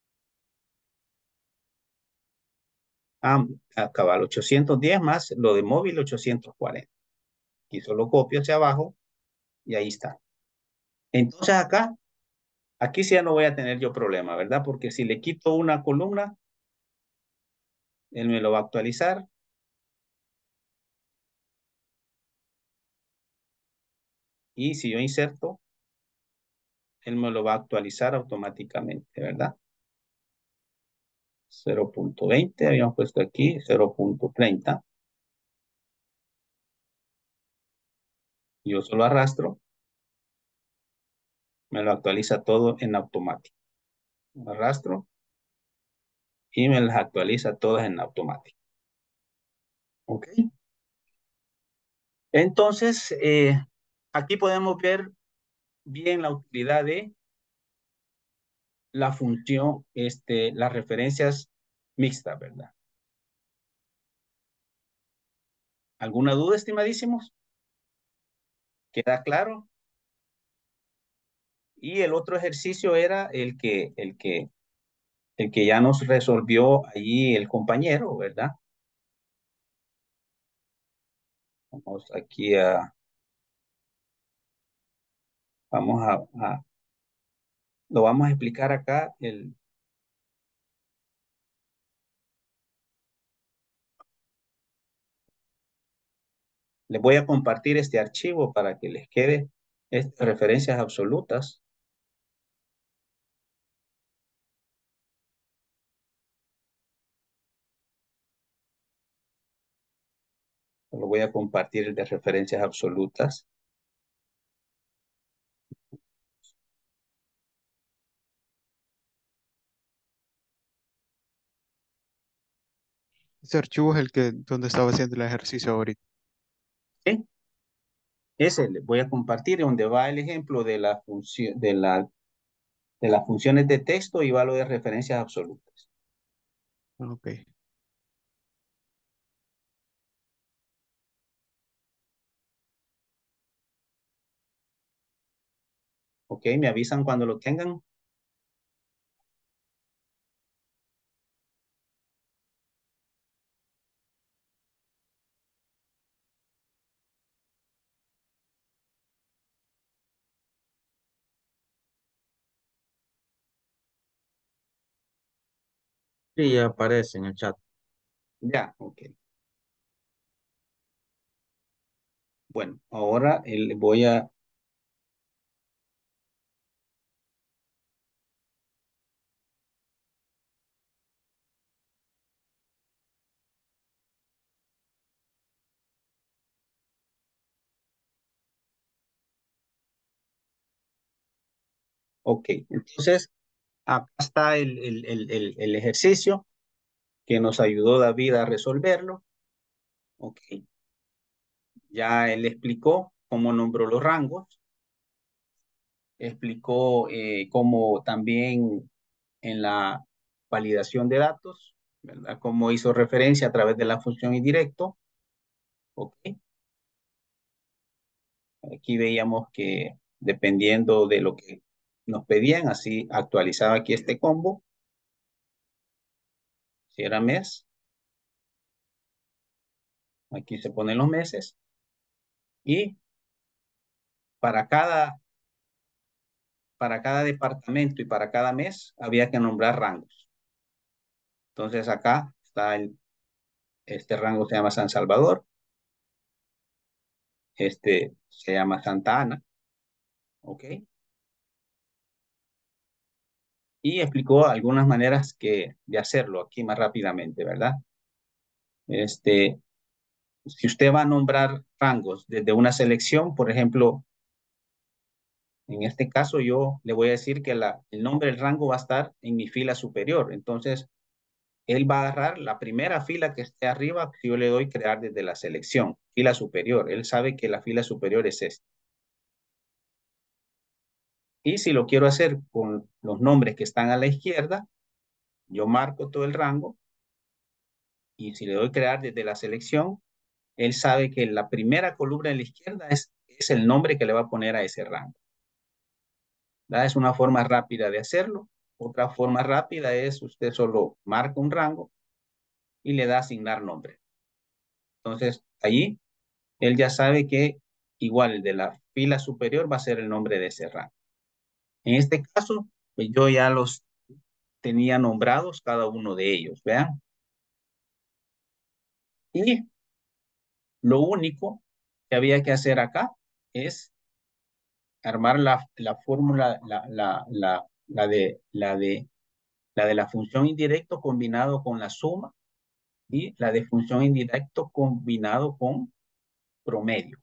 acaba el 810 más lo de móvil 840. Aquí solo copio hacia abajo y ahí está. Entonces acá, aquí sí ya no voy a tener yo problema, ¿verdad? Porque si le quito una columna, él me lo va a actualizar. Y si yo inserto, él me lo va a actualizar automáticamente, ¿verdad? 0.20, habíamos puesto aquí 0.30. Yo solo arrastro, me lo actualiza todo en automático. Arrastro y me las actualiza todas en automático. ¿Ok? Entonces, aquí podemos ver bien la utilidad de la función, las referencias mixtas, ¿verdad? ¿Alguna duda, estimadísimos? ¿Queda claro? Y el otro ejercicio era el que ya nos resolvió allí el compañero, ¿verdad? Vamos aquí vamos lo vamos a explicar acá. Les voy a compartir este archivo para que les quede referencias absolutas. Lo voy a compartir el de referencias absolutas. Ese archivo es el que donde estaba haciendo el ejercicio ahorita. ¿Sí? Ese les voy a compartir donde va el ejemplo de la función, de las funciones de texto y va lo de referencias absolutas. Ok. ¿Ok? Me avisan cuando lo tengan. Sí, ya aparece en el chat. Ya, ok. Bueno, ahora voy a... Ok, entonces acá está el ejercicio que nos ayudó David a resolverlo. Ok, ya él explicó cómo nombró los rangos, explicó cómo también en la validación de datos, ¿verdad? Cómo hizo referencia a través de la función indirecto. Ok, aquí veíamos que dependiendo de lo que nos pedían, así actualizaba aquí este combo. Si era mes, aquí se ponen los meses. Y para cada departamento y para cada mes había que nombrar rangos. Entonces acá está este rango se llama San Salvador, este se llama Santa Ana, ¿ok? y explicó algunas maneras de hacerlo aquí más rápidamente, ¿verdad? Si usted va a nombrar rangos desde una selección, por ejemplo, en este caso yo le voy a decir que el nombre del rango va a estar en mi fila superior. Entonces, él va a agarrar la primera fila que esté arriba, si yo le doy crear desde la selección, fila superior. Él sabe que la fila superior es esta. Y si lo quiero hacer con los nombres que están a la izquierda, yo marco todo el rango y si le doy crear desde la selección, él sabe que la primera columna de la izquierda es el nombre que le va a poner a ese rango. ¿Verdad? Es una forma rápida de hacerlo. Otra forma rápida es usted solo marca un rango y le da asignar nombre. Entonces, allí él ya sabe que igual el de la fila superior va a ser el nombre de ese rango. En este caso, pues yo ya los tenía nombrados cada uno de ellos, ¿vean? Y lo único que había que hacer acá es armar la fórmula, la de la función indirecto combinado con la suma y la de función indirecto combinado con promedio.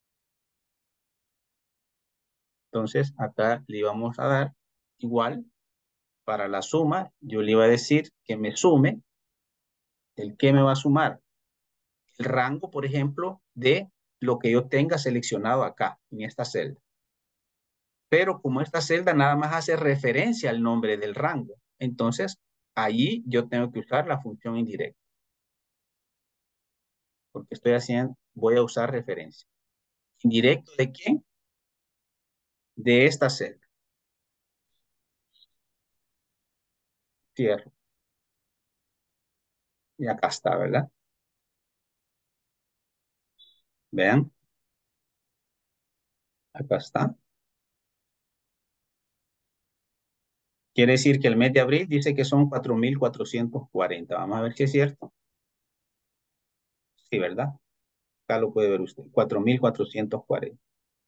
Entonces, acá le íbamos a dar igual para la suma. Yo le iba a decir que me sume. ¿El qué me va a sumar? El rango, por ejemplo, de lo que yo tenga seleccionado acá, en esta celda. Pero como esta celda nada más hace referencia al nombre del rango, entonces allí yo tengo que usar la función indirecta. Porque voy a usar referencia. ¿Indirecto de quién? De esta celda. Cierro. Y acá está, ¿verdad? Vean. Acá está. Quiere decir que el mes de abril dice que son 4.440. Vamos a ver si es cierto. Sí, ¿verdad? Acá lo puede ver usted. 4.440.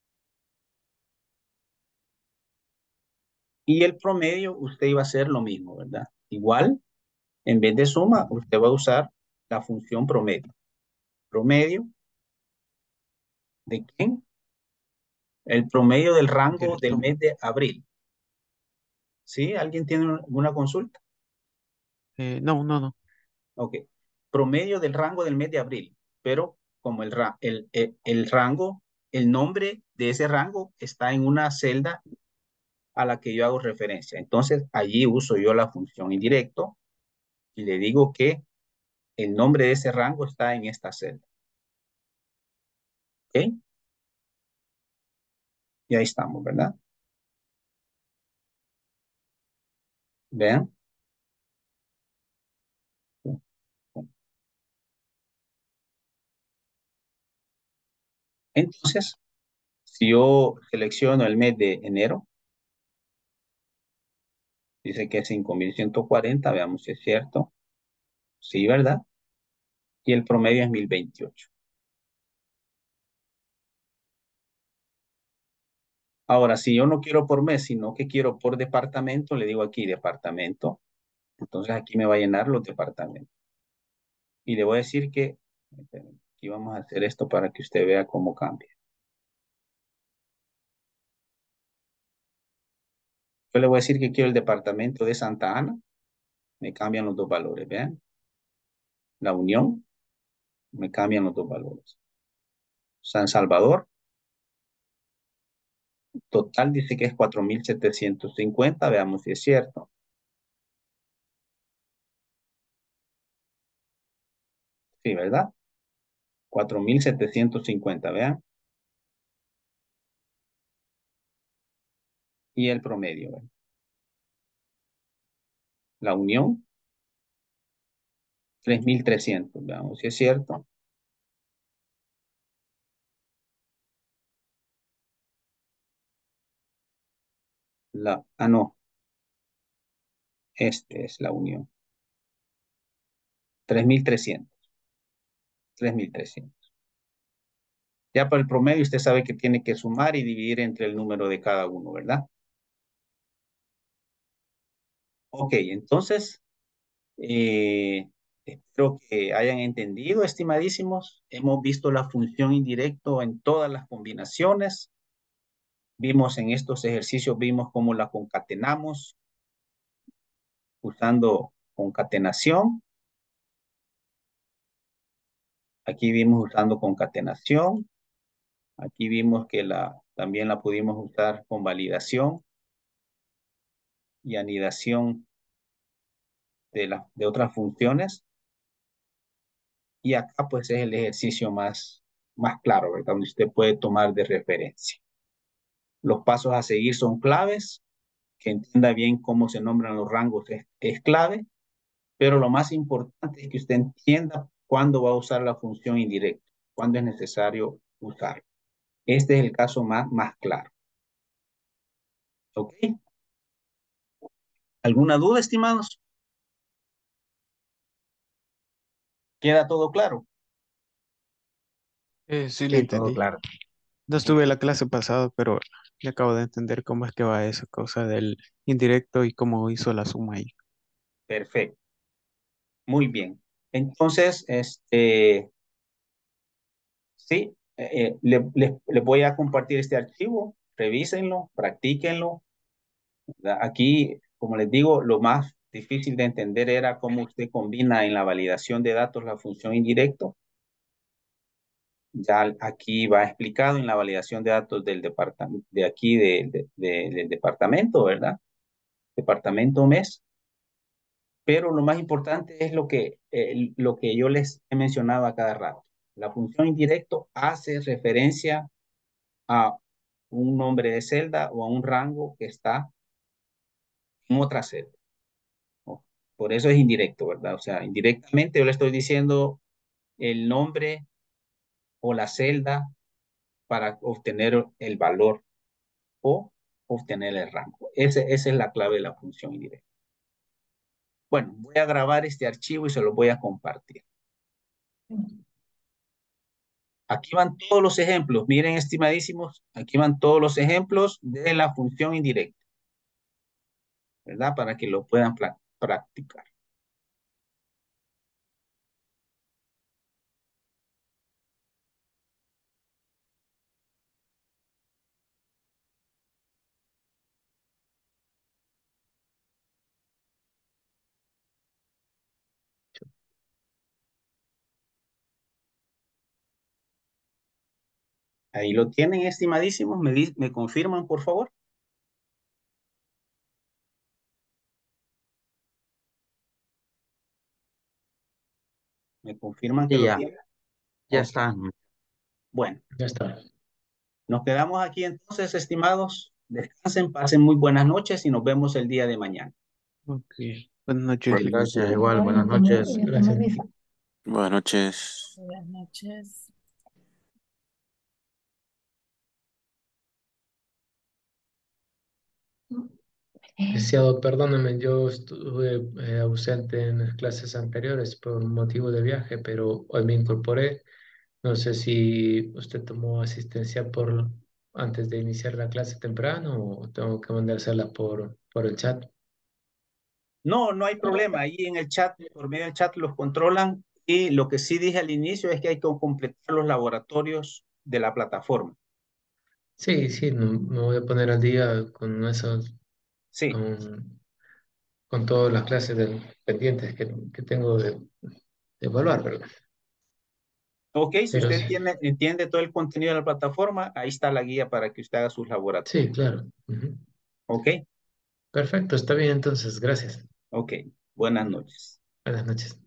Y el promedio, usted iba a hacer lo mismo, ¿verdad? Igual, en vez de suma, usted va a usar la función promedio. ¿Promedio de quién? El promedio del De rango la del suma. mes de abril. ¿Sí? ¿Alguien tiene alguna consulta? No, no, no. Ok. Promedio del rango del mes de abril. Pero como el rango, el nombre de ese rango está en una celda a la que yo hago referencia. Entonces, allí uso yo la función indirecto y le digo que el nombre de ese rango está en esta celda. ¿Ok? Y ahí estamos, ¿verdad? Vean. Entonces, si yo selecciono el mes de enero, dice que es 5.140, veamos si es cierto. Sí, ¿verdad? Y el promedio es 1.028. Ahora, si yo no quiero por mes, sino que quiero por departamento, le digo aquí departamento. Entonces aquí me va a llenar los departamentos. Y le voy a decir que, aquí vamos a hacer esto para que usted vea cómo cambia. Yo le voy a decir que quiero el departamento de Santa Ana. Me cambian los dos valores, vean. La Unión, me cambian los dos valores. San Salvador, total dice que es 4.750. Veamos si es cierto. Sí, ¿verdad? 4.750, vean. Y el promedio, ¿vean? La Unión, 3.300. Veamos si es cierto. No. Este es la Unión. 3.300. 3.300. Ya para el promedio usted sabe que tiene que sumar y dividir entre el número de cada uno, ¿verdad? Ok, entonces, espero que hayan entendido, estimadísimos. Hemos visto la función indirecto en todas las combinaciones. Vimos en estos ejercicios, vimos cómo la concatenamos usando concatenación. Aquí vimos usando concatenación. Aquí vimos que también la pudimos usar con validación y anidación de otras funciones. Y acá pues es el ejercicio más claro, ¿verdad? Donde usted puede tomar de referencia. Los pasos a seguir son claves, que entienda bien cómo se nombran los rangos es clave, pero lo más importante es que usted entienda cuándo va a usar la función indirecta, cuándo es necesario usarla. Este es el caso más claro. ¿Ok? ¿Alguna duda, estimados? ¿Queda todo claro? Sí, le Sí, todo entendí. claro. No estuve en la clase pasada, pero ya acabo de entender cómo es que va esa cosa del indirecto y cómo hizo la suma ahí. Perfecto. Muy bien. Entonces, sí, les voy a compartir este archivo. Revísenlo, practíquenlo. ¿Verdad? Aquí, como les digo, lo más difícil de entender era cómo usted combina en la validación de datos la función indirecto. Ya aquí va explicado en la validación de datos del departamento, de aquí del departamento, ¿verdad? Departamento mes. Pero lo más importante es lo que yo les he mencionado a cada rato. La función indirecto hace referencia a un nombre de celda o a un rango que está en otra celda. Por eso es indirecto, ¿verdad? O sea, indirectamente yo le estoy diciendo el nombre o la celda para obtener el valor o obtener el rango. Esa es la clave de la función indirecta. Bueno, voy a grabar este archivo y se lo voy a compartir. Aquí van todos los ejemplos. Miren, estimadísimos, aquí van todos los ejemplos de la función indirecta, ¿verdad? Para que lo puedan practicar. Ahí lo tienen, estimadísimos. Me confirman, por favor. Me confirman que Sí, lo ya, tienen. ya Ok. está. Bueno, Ya está. nos quedamos aquí entonces, estimados. Descansen, pasen muy buenas noches y nos vemos el día de mañana. Ok. Buenas noches. Gracias, igual, buenas noches. Gracias. Buenas noches. Buenas noches. Licenciado, perdóname, yo estuve ausente en las clases anteriores por motivo de viaje, pero hoy me incorporé. No sé si usted tomó asistencia antes de iniciar la clase temprano o tengo que mandársela por el chat. No, no hay problema. Ahí en el chat, por medio del chat los controlan. Y lo que sí dije al inicio es que hay que completar los laboratorios de la plataforma. Sí, sí, me voy a poner al día con esos, Sí. con todas las clases pendientes que tengo de evaluar, ¿verdad? Ok, si Pero usted sí, entiende todo el contenido de la plataforma, ahí está la guía para que usted haga sus sí, laboratorios. claro. Ujú. Ok, Perfecto, está bien entonces, gracias. ok. Buenas noches. Buenas noches.